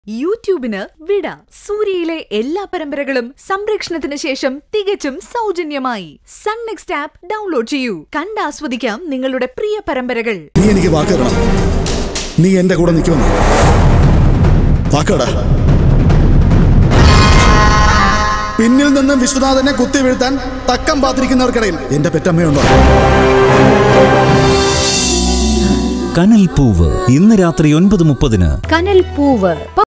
യൂട്യൂബിന് വിട. സൂര്യയിലെ എല്ലാ പരമ്പരകളും സംരക്ഷണത്തിന് ശേഷം തികച്ചും സൗജന്യമായി സൺ നെക്സ്റ്റ് ആപ്പ് ഡൗൺലോഡ് ചെയ്യൂ. കണ്ടാസ്വദിക്കാം നിങ്ങളുടെ പ്രിയ പരമ്പരകൾ. നീ എനിക്ക് വാക്ക് തരണം. നീ എന്റെ കൂടെ നിൽക്കുമെന്ന് വാക്കടാ. പിന്നിൽ നിന്നും വിശ്വനാഥനെ കുത്തി വീഴ്ത്താൻ തക്കം പാത്തിരിക്കുന്നവർക്കിടയിൽ എന്റെ പെറ്റമ്മയുണ്ടോ? കനൽപ്പൂവ് ഇന്ന് രാത്രി 9:30. കനൽപ്പൂവ്.